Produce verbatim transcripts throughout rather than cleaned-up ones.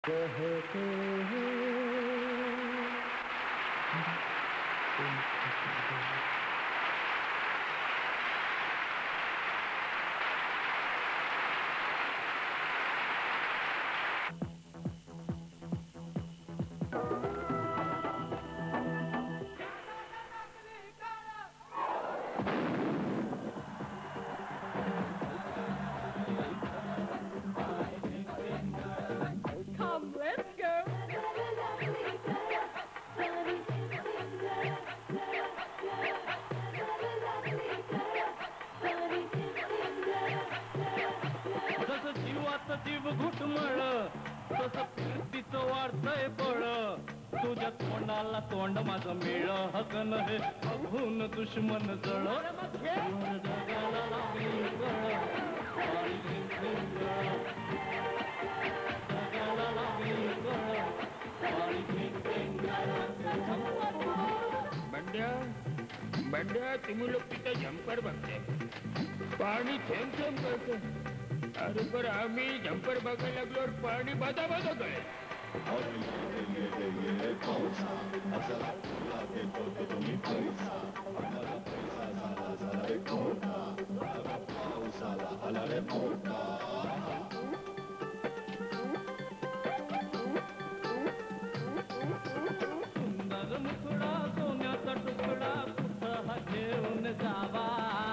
कहते हैं जीव घुटमळ तसं फिरतीचं वाढतंय बळ तुझ्या तोंडाला तोंड माझं मेळ हकन हे बघून दुश्मन जळ जगाला लागली गळ जगाला लागली गळ बंड्या बंड्या तुम्ही लोक तिथे जंपर बघते पाणी थेंब थेंब करते. अरे पर आम्ही जंपर बघायला लागलो पाणी बाधा बाधा कळे. सुंदर मुखडा सोन्याचा तुकडा कुठं हा घेऊन जावा.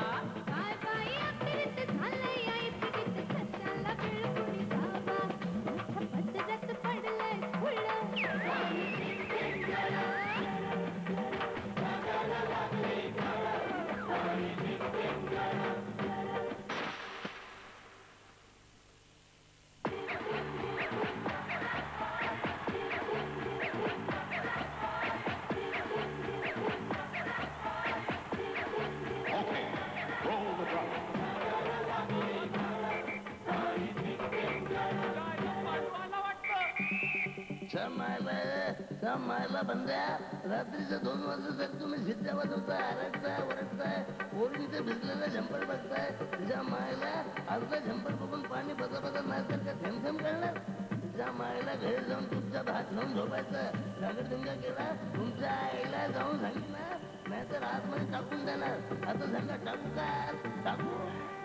समायला बंद्या रात्रीच्या दोन वाजता तुम्ही शिट्ट्या वाजवताय आरडताय वरडताय पोरींचे भिजलेलं झंपर बघताय. तुझ्या मायला अर्धा झंपर बघून पाणी बदा बदा नाही तर का थेंब थेंब करणार. तुझ्या मायला घरी जाऊन तुमच्या भात घेऊन झोपायचं. धागडधिंगा केला तुमच्या आईला जाऊन सांगितलं नाहीतर आतमध्ये टाकून देणार. आता सांगा टाकू का टाकू.